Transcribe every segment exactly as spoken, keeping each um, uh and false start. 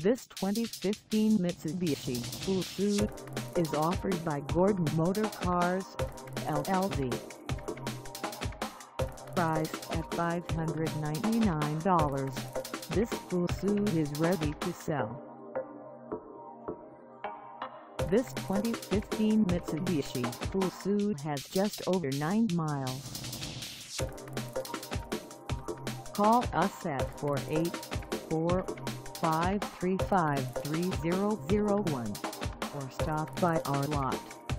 This twenty fifteen Mitsubishi Fuso is offered by Gordon Motor Cars, L L C. Priced at five hundred ninety-nine dollars, this Fuso is ready to sell. This twenty fifteen Mitsubishi Fuso has just over nine miles. Call us at four eight four, five three five, three zero zero one or stop by our lot.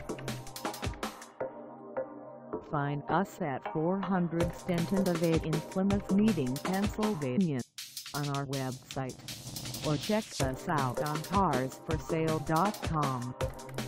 Find us at four hundred Stenton Ave in Plymouth Meeting, Pennsylvania, on our website, or check us out on cars for sale dot com.